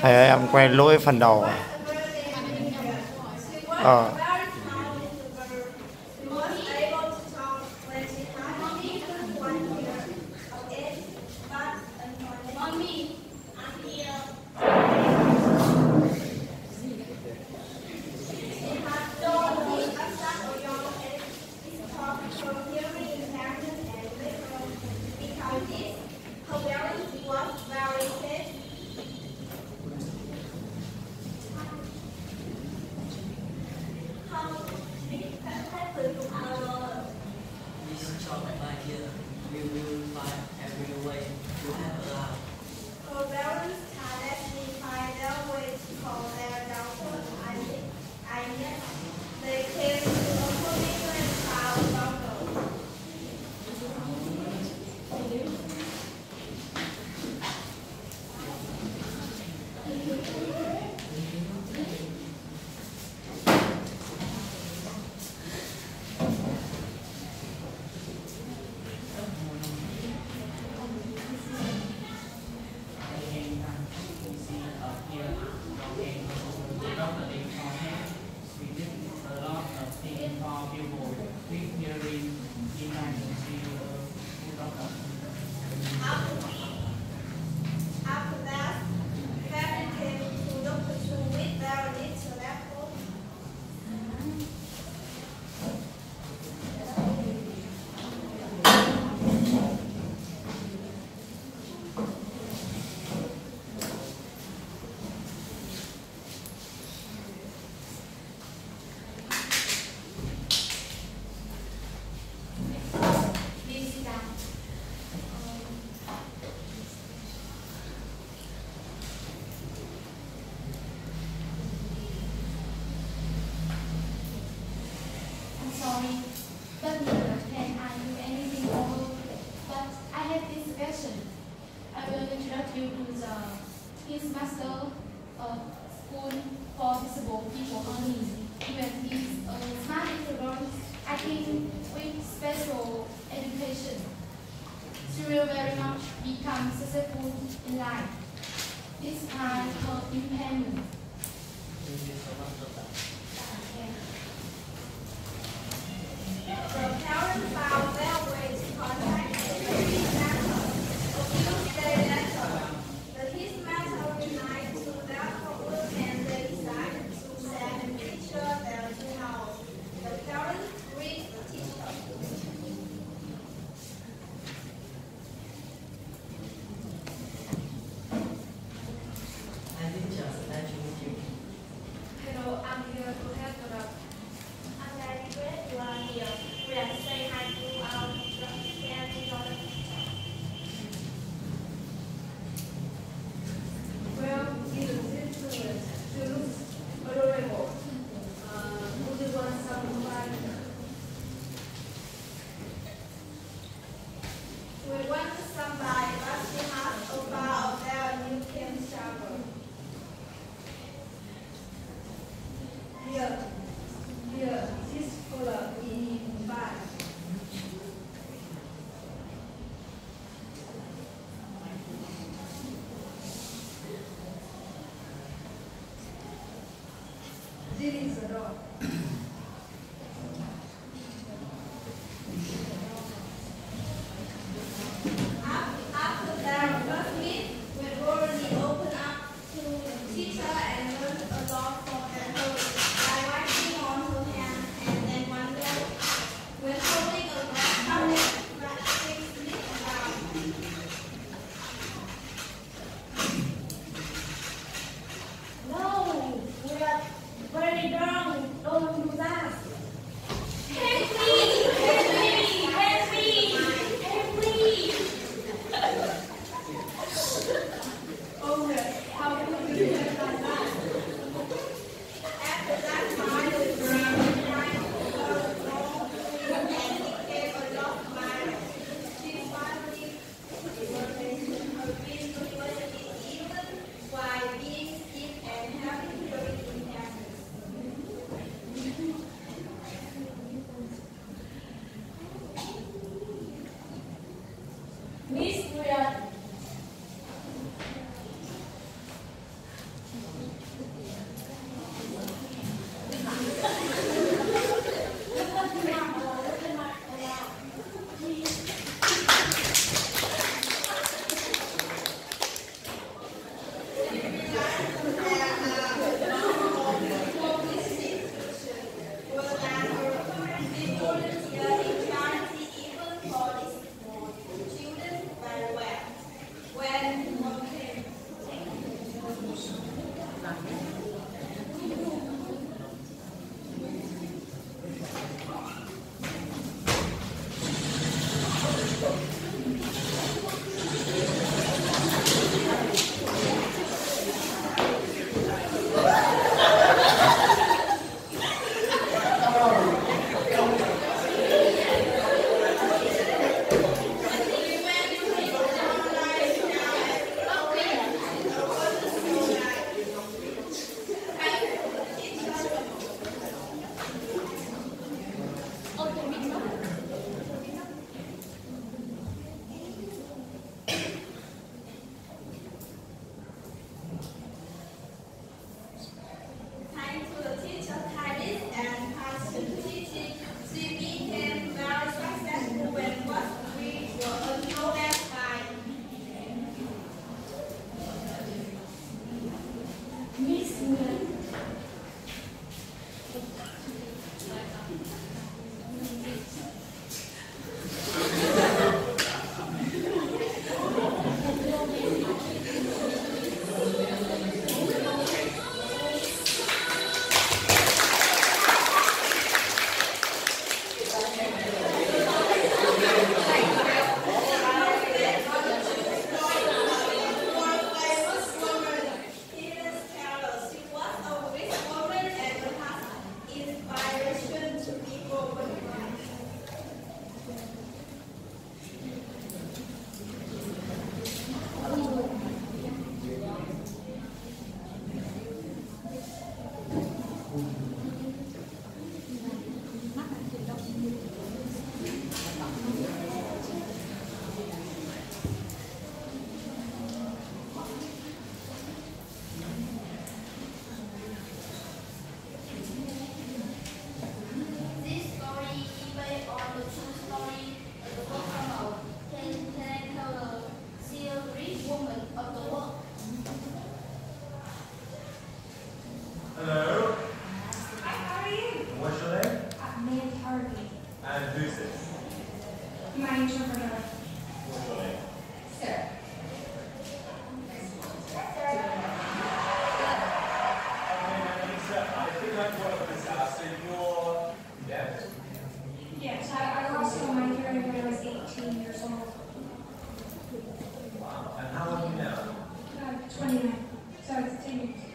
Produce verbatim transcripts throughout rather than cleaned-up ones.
Thầy ơi, em quay lỗi phần đầu. Ờ. Sorry, but neither can I do anything more. But I have this question. I will introduce you to the his master of school for disabled people only. Even he's a smart introvert, I think with special education, she will very much become successful in life. Despite her impairment. The parents found their way to contact the his matter. A few days later, the his matter reunited to their couple and they decided to send a teacher there to house. The parents greet the teacher. Hi teacher, nice to meet you. Hello, I'm here to help you out. I'm very glad you are here. We are to say hi to our teacher and to your teacher. Well, he looks excellent. She looks adorable. Uh, would you want some wine? We went to somebody, but she has a bar of their new Kim shower. Here, here, this color in bag. This is the door. After their first meet, we already opened up to the teacher and learned a lot from her by writing on her hand and then one day, when holding a glass tablet that six feet around. No, we are very drunk. Don't do that. Help me! Help me! Help me! Help me! Oh, how could you do it like that? After that time, we were trying to go home and became a lot of mine. She finally working her dream university even while being sick and having very impairments. my interpreter. What's your name? Sarah. I think I've worked this out. So you're deaf? Yes, I, I lost all my hearing when I was eighteen years old. Wow. And how old are you now? Uh, twenty-nine. So it's ten years.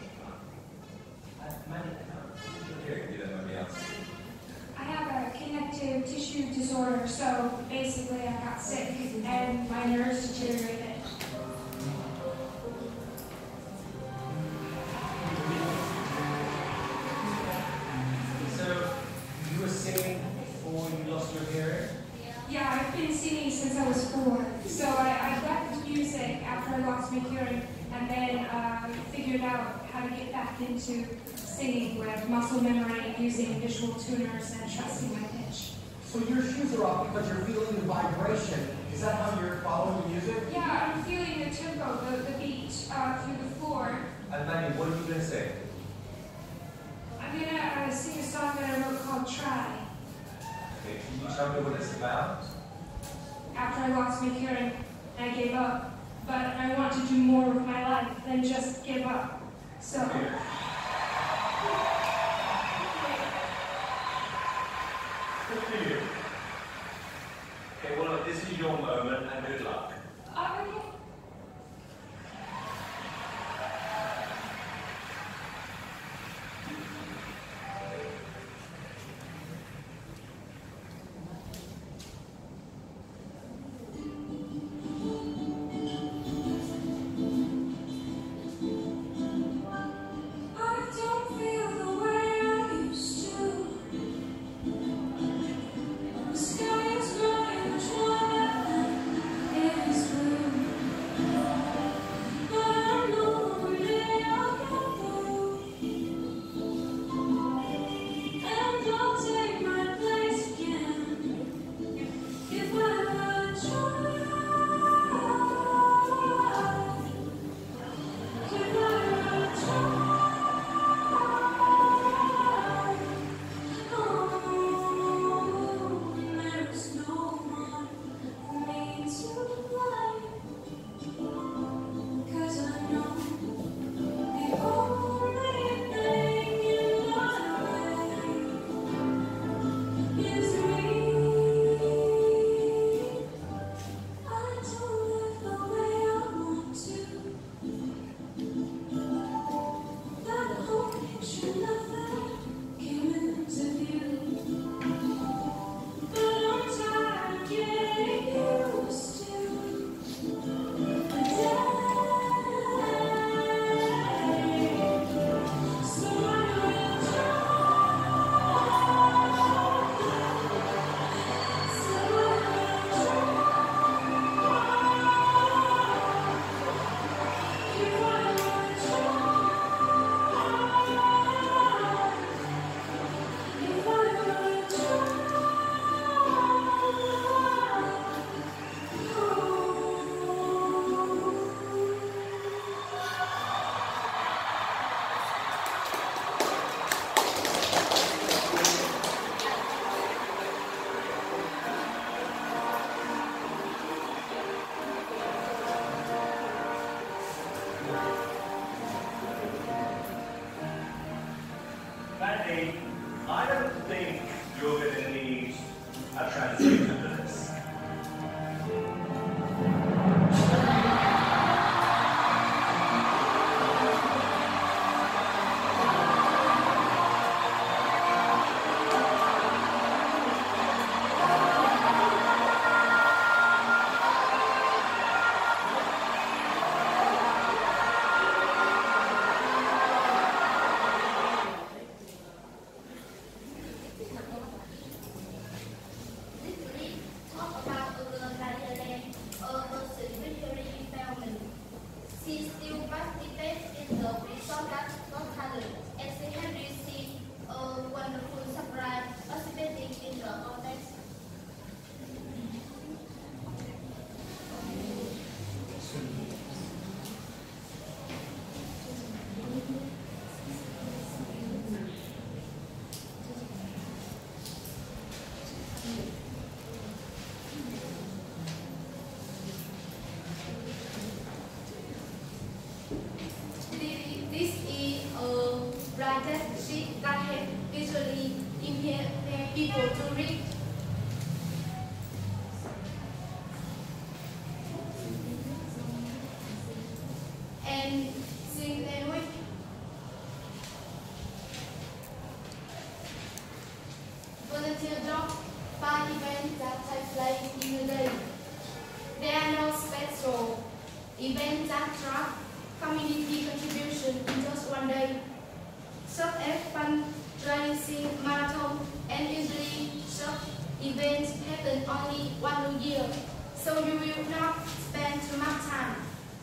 Okay, you don't know me else. I have a connective tissue disorder, so basically I got sick and my nerves deteriorated. So you were singing before you lost your hearing? Yeah, I've been singing since I was four. So I, I left music after I lost my hearing and then uh, figured out how to get back into singing with muscle memory, using visual tuners, and trusting my pitch. So your shoes are off because you're feeling the vibration. Is that how you're following the music? Yeah, I'm feeling the tempo, the, the beat uh, through the floor. And Maggie, what are you going to sing? I'm gonna uh, sing a song that I wrote called Try. Okay, can you tell me what it's about? After I lost my hearing, I gave up. But I want to do more with my life than just give up. So. Here. Good for you. Okay, well, look, this is your moment, and good luck. Uh, okay. I don't feel the way I used to. The sky is gray, the twilight is blue. But I know one day I'll get through, and I'll take my place again if I would try. If I would try. Oh, there's no one for me to blame, 'cause I know the only thing in my way is me. I don't live the way I want to. That whole picture, nothing came into view. But I'm tired of getting used to the day. So I will try. So I will try. If I would try. If I would try. Maggie, I don't think you're going to need a translator for this. people to read. And sing language. Volunteer job by events that take place in the day. There are no special events that track community contribution in just one day, such as fundraising marathon, and usually such events happen only once a year, so you will not spend too much time.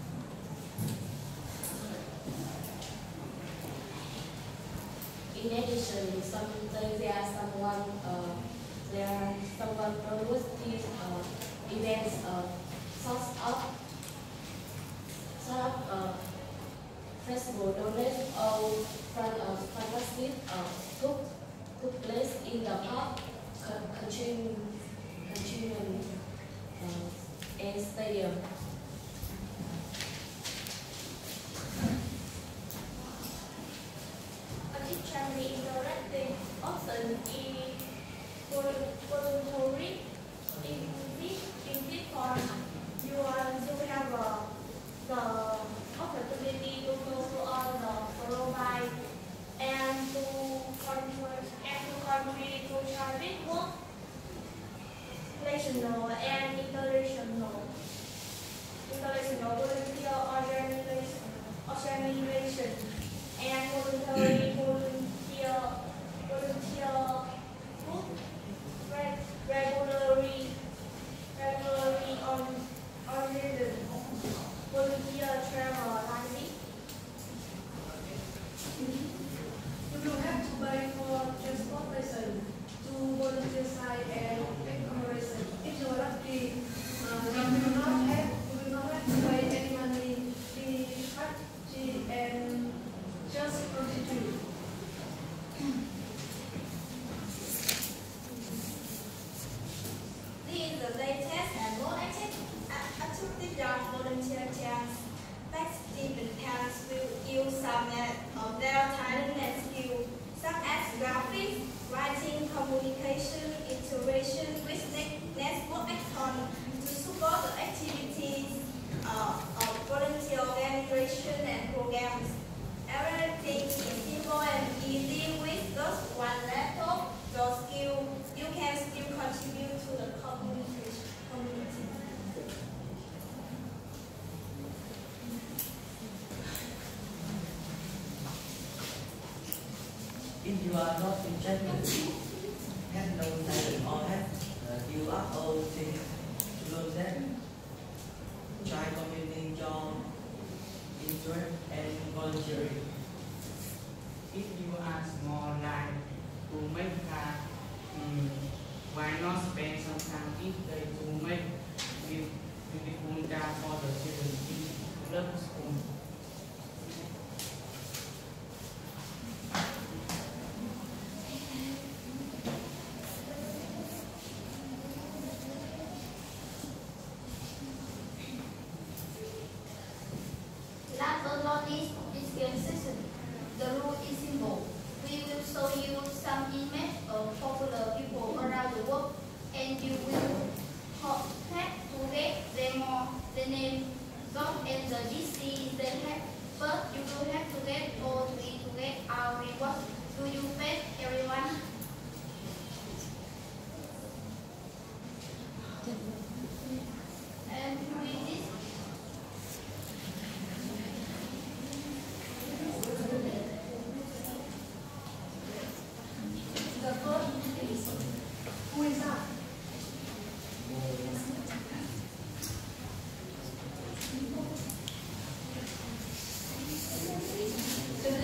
In addition, sometimes there are someone uh, there are someone produce these uh, events uh, sort of sort of uh, festival donate or front of fantastic uh, took took place in the park, continuing continuing uh, and stadium. Charity interactive often is voluntary. In this, in this form, you are you have uh, the opportunity to go on the provide and to contribute and to contribute to charity work, national and international, international volunteer organization, organization. And voluntary volunteer volunteer group reg, regularly regularly on organized volunteer travel library. You will have to pay for transportation to volunteer site and accommodation. If you are lucky, uh, you will not have you will not have to pay any money. The party and just contribute. This is the latest and more active active young volunteer chance. Participating parents will use some of their talent and skills, such as graphics, writing, communication, interaction with network action to support the activities uh, of volunteer organization and programs. Everything is simple and easy with just one laptop. Your skill, you can still contribute to the community. community. If you are not interested, have no talent or have uh, you are all things to learn them, try community job, interest and volunteering. If you are small like to make car, um, why not spend some time each day to make beautiful car for the children in love school? Last but not least, is game session. The rule is simple. We will show you some image of popular people around the world, and you will have to get them all the name, dot and the D C they have. First, you will have to get all three to get our reward. Do you bet everyone? And with this, the first is, who is that? The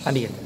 อดีต